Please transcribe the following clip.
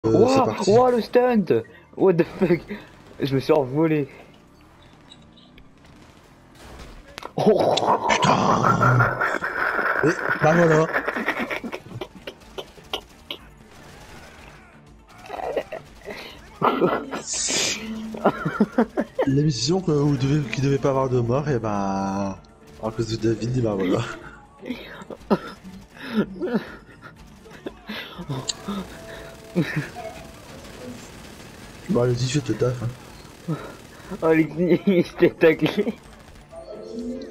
C'est Wouah, parti. wouah, le stunt! What the fuck? Je me suis envolé. Oh, Putain. Et bah voilà. L'émission qui devait pas avoir de mort, et bah... À cause de David, et bah voilà. Bah le 18 le taf. Hein. oh, les je t'ai taclé.